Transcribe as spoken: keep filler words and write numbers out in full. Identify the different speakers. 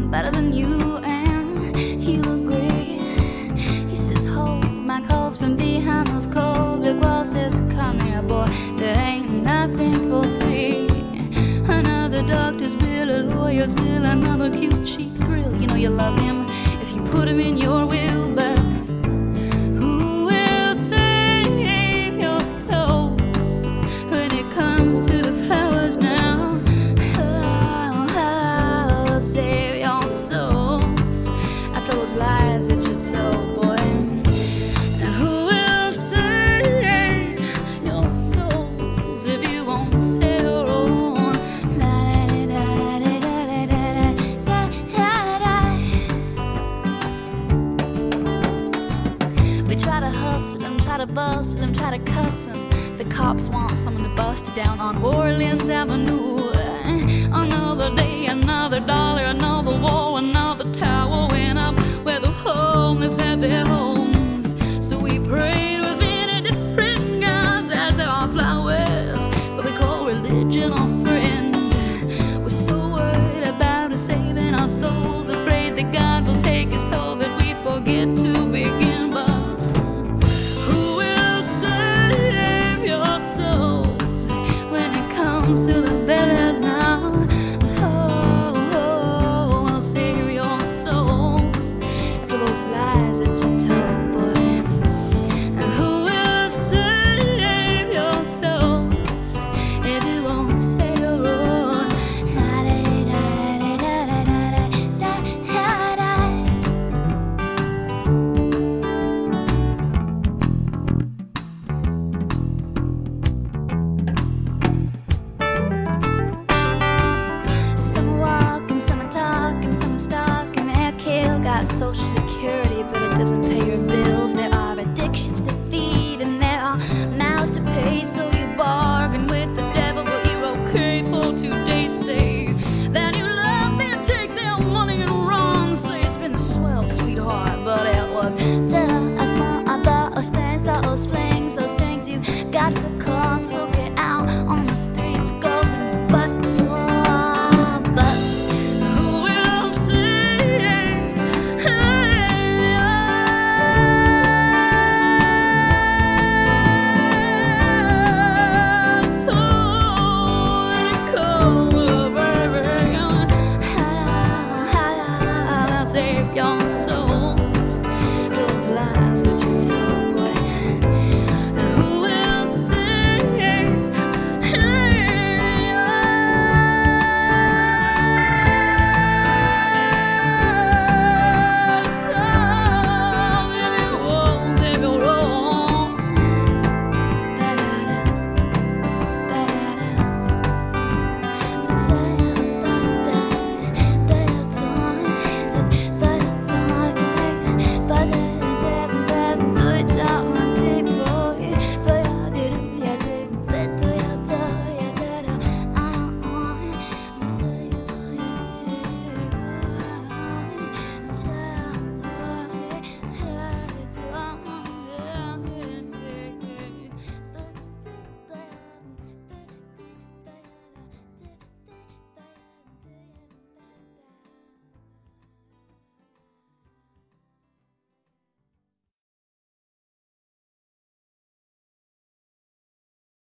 Speaker 1: better than you, and he'll agree. He says, hold my calls from behind those cold brick walls. Says, come here, boy, there ain't nothing for free. Another doctor's bill, a lawyer's bill, another cute cheap thrill. You know you love him if you put him in your will, but who will save your souls when it comes to the flowers now? Oh, oh, save your souls after those lies that you told, boy. And who will save your souls if you won't save your own? We try to hustle him, try to bustle him, try to cuss him. The cops want someone to bust it down on Orleans Avenue. Another day, another dollar, another wall, another tower went up where the homeless had their homes. So we pray to as many different gods as there are flowers, but we call religion our friend. We're so worried about us saving our souls, afraid that God will take his toll that we forget to